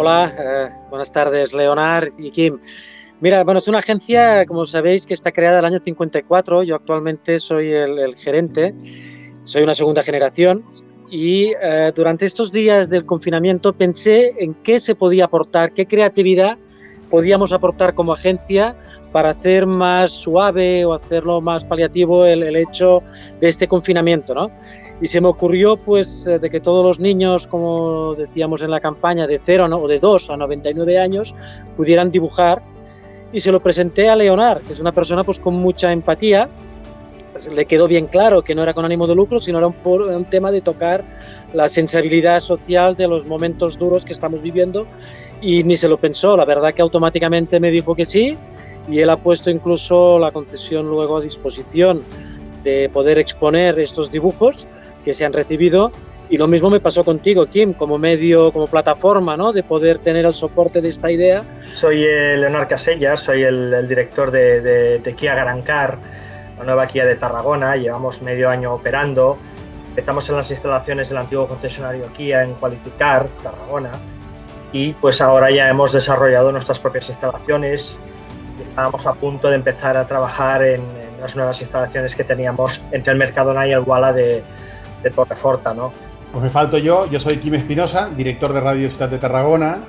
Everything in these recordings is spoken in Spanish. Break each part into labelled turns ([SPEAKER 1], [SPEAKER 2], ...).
[SPEAKER 1] Hola, buenas tardes, Leonard y Kim. Mira, bueno, es una agencia, como sabéis, que está creada en el año 54. Yo actualmente soy el gerente, soy una segunda generación y durante estos días del confinamiento pensé en qué se podía aportar, qué creatividad podíamos aportar como agencia para hacer más suave o hacerlo más paliativo el hecho de este confinamiento, ¿no? Y se me ocurrió, pues, de que todos los niños, como decíamos en la campaña, de 0 o de 2 a 99 años, pudieran dibujar. Y se lo presenté a Leonard, que es una persona pues con mucha empatía. Pues, le quedó bien claro que no era con ánimo de lucro, sino era un tema de tocar la sensibilidad social de los momentos duros que estamos viviendo, y ni se lo pensó. La verdad que automáticamente me dijo que sí, y él ha puesto incluso la concesión luego a disposición de poder exponer estos dibujos que se han recibido. Y lo mismo me pasó contigo, Kim, como medio, como plataforma, ¿no?, de poder tener el soporte de esta idea.
[SPEAKER 2] Soy Leonard Casellas, soy el director de Kia Garancar, la nueva Kia de Tarragona. Llevamos medio año operando. Empezamos en las instalaciones del antiguo concesionario Kia en Qualificar, Tarragona, y pues ahora ya hemos desarrollado nuestras propias instalaciones y estábamos a punto de empezar a trabajar en las nuevas instalaciones que teníamos entre el Mercadona y el Wala de Torreforta, ¿no?
[SPEAKER 3] Pues me falto yo soy Kim Espinosa, director de Radio Ciutat de Tarragona.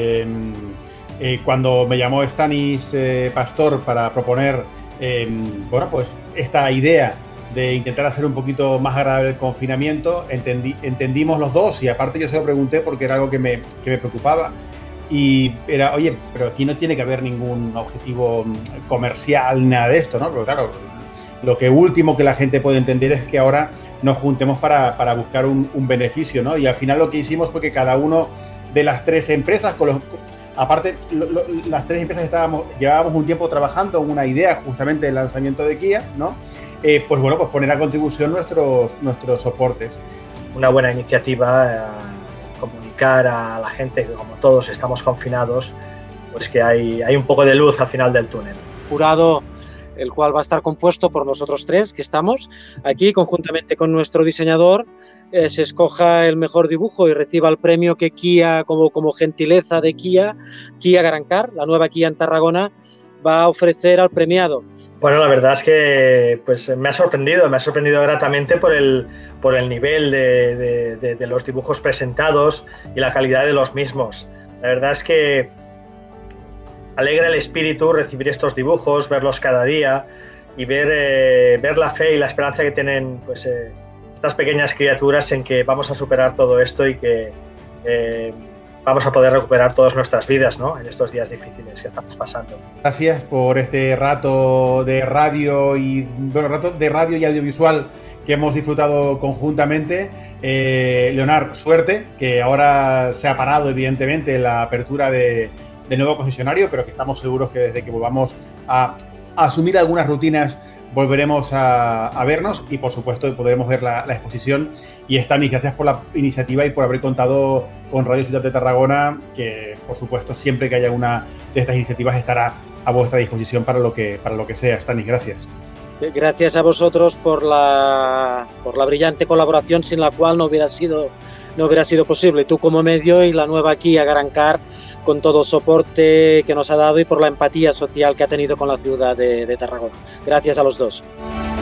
[SPEAKER 3] Cuando me llamó Stanis Pastor para proponer bueno, pues esta idea de intentar hacer un poquito más agradable el confinamiento, entendimos los dos, y aparte yo se lo pregunté porque era algo que me preocupaba, y era, oye, pero aquí no tiene que haber ningún objetivo comercial ni nada de esto, ¿no? Pero claro, lo que último que la gente puede entender es que ahora nos juntemos para buscar un beneficio, ¿no? Y al final lo que hicimos fue que cada uno de las tres empresas, las tres empresas llevábamos un tiempo trabajando en una idea justamente del lanzamiento de Kia, ¿no? Pues bueno, pues poner a contribución nuestros soportes.
[SPEAKER 2] Una buena iniciativa, comunicar a la gente que como todos estamos confinados, pues que hay un poco de luz al final del túnel.
[SPEAKER 1] Jurado, el cual va a estar compuesto por nosotros tres que estamos aquí, conjuntamente con nuestro diseñador, se escoja el mejor dibujo y reciba el premio que Kia, como gentileza de Kia Garancar, la nueva Kia en Tarragona, va a ofrecer al premiado.
[SPEAKER 2] Bueno, la verdad es que pues, me ha sorprendido gratamente por el nivel de los dibujos presentados y la calidad de los mismos. La verdad es que alegra el espíritu recibir estos dibujos, verlos cada día y ver la fe y la esperanza que tienen pues, estas pequeñas criaturas en que vamos a superar todo esto y que vamos a poder recuperar todas nuestras vidas, ¿no?, en estos días difíciles que estamos pasando.
[SPEAKER 3] Gracias por este rato de radio y audiovisual que hemos disfrutado conjuntamente. Leonard, suerte, que ahora se ha parado evidentemente la apertura de nuevo concesionario, pero que estamos seguros que desde que volvamos a asumir algunas rutinas volveremos a vernos, y por supuesto podremos ver la exposición. Y Stanis, gracias por la iniciativa y por haber contado con Radio Ciutat de Tarragona, que por supuesto siempre que haya una de estas iniciativas estará a vuestra disposición para lo que sea. Stanis, gracias.
[SPEAKER 1] Gracias a vosotros por la brillante colaboración, sin la cual no hubiera sido posible. Tú como medio y la nueva Kia Garancar, con todo el soporte que nos ha dado y por la empatía social que ha tenido con la ciudad de Tarragona. Gracias a los dos.